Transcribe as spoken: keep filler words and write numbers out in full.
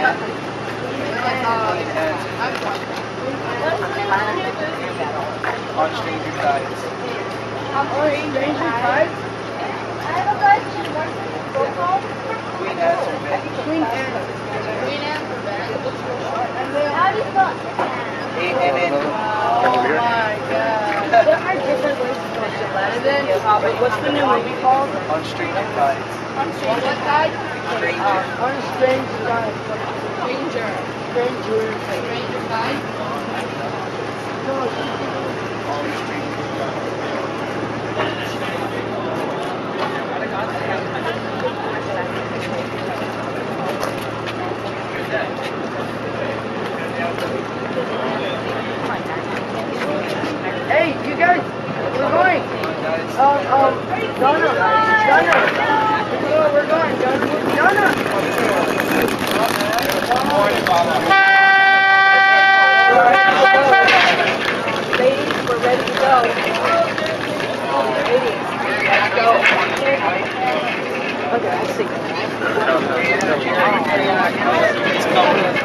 On stranger tides. On stranger tides? I have a question. What's the book called? Queen Anne's Revenge. Queen Anne. Queen Anne's Revenge. How do you spell A N N. Oh my god. There are different ways to spell it. And then, what's the new movie called? On stranger tides. On Stranger Tides? Stranger. On Stranger Tides. Stranger. Stranger. Stranger Tides? On stranger Hey, you guys, we're going. Um, um, Donna, Donna. Oh, we're going, Donna. Donna. Ladies, we're ready to go. Ladies, let's go. Okay, I'll see.